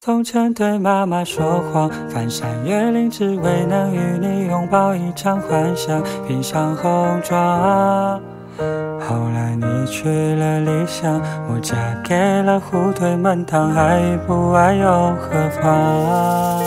从前对妈妈说谎，翻山越岭只为能与你拥抱一场幻想，披上红妆。后来你去了理想，我嫁给了虎腿焖汤，爱与不爱又何妨？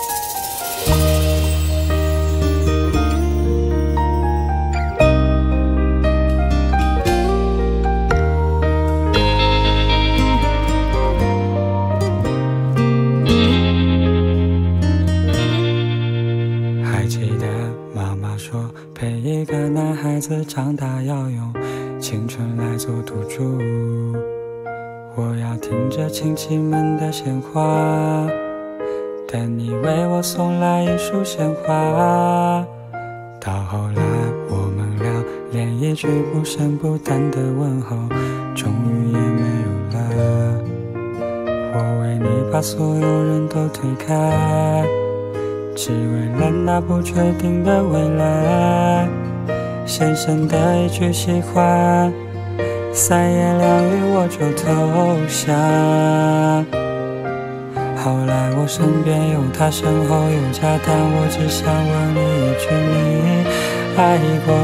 还记得妈妈说，陪一个男孩子长大要用青春来做赌注。我要听着亲戚们的闲话，等你为我送来一束鲜花。到后来我们俩连一句不声不淡的问候终于也没有了。我为你把所有人都推开，只为了那不确定的未来。先生的一句喜欢，三言两语我就投降。后来我身边有他，身后有家，但我只想问你一句，你爱过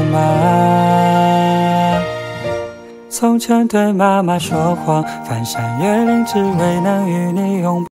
吗？从前对妈妈说谎，翻山越岭只为能与你拥抱。